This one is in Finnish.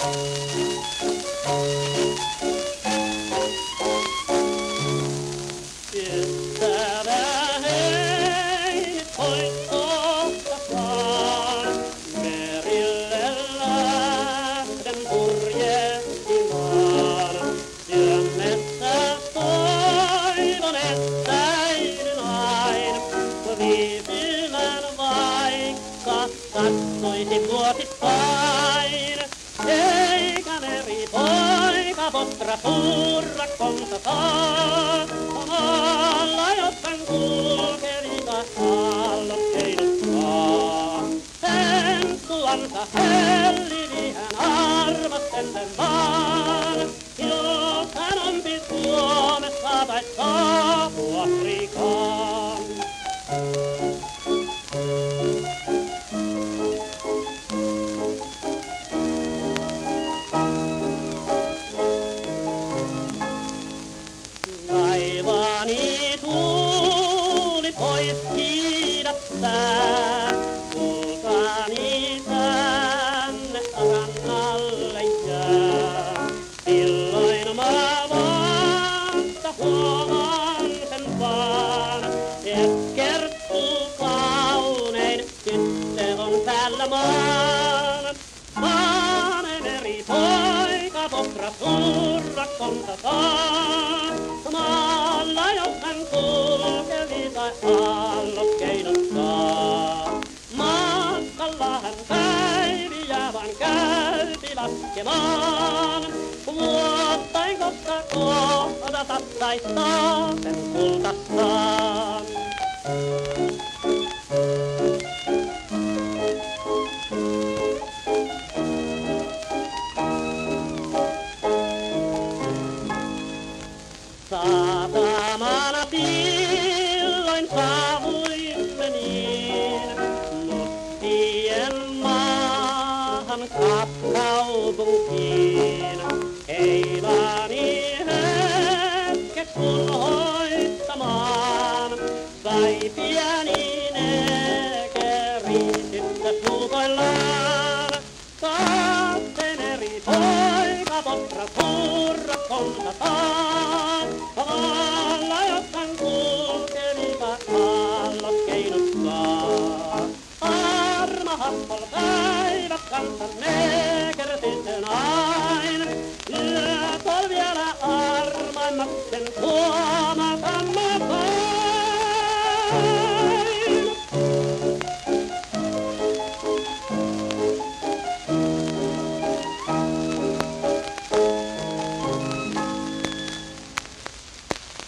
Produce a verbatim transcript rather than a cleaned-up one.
Sattuisi vuosittain, eikä meri poika potra surrakkonsa saa. Alla jossain kulkevita aallot keinuttaa. Penttuansa hellivi hän arvostellen vaan, jos hän ompi Suomessa tai saapua Afrikaan. Laivani tuuli pois kiidättää, kulkani tänne rannalle jää. Silloin mä vasta huomaan sen vaan, et kerttuu kaunein tyttö on täällä maan. Maanen eri poika potra surrakkonsa saa. Maalla jos hän kulkevi tai aallot keinottaa. Matkalla hän päiviä vaan käypi laskemaan. Vuotain koska kohdata sai saaten kultastaan. Saatamana silloin saavuimme niin, mustien maahan kaupunkiin. Eilani hetkeksi ulhoittamaan, sai pieni nekeri tyttö suukoillaan. Kaatteen eri poika potra surrakkonsa saa. Alla jossain kulkevita aallot keinuttaa. Arma happol päivät kanssa neeker tytön